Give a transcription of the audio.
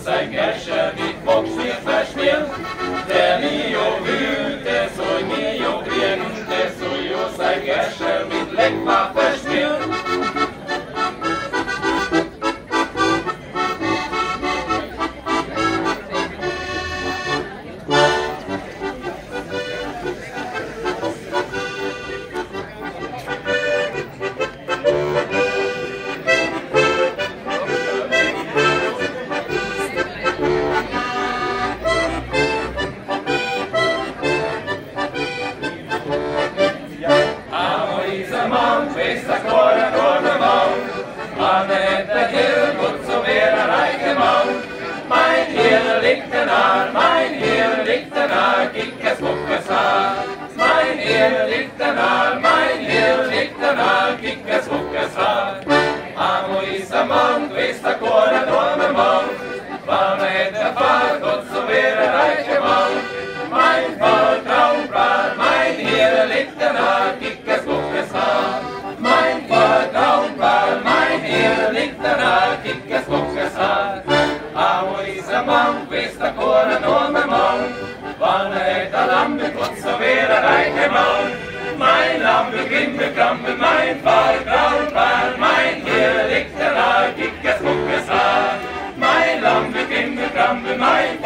sein Gescher mit Volkslied verspielt. Der Mio wühlte, so Mio griente, so jo sein Gescher mit Leckmach verspielt. Mein Lamm beginnt mit Krampe, mein Fall grauen Ball, mein hier liegt der Haar, dickes Muckes Haar. Mein Lamm beginnt mit Krampe, mein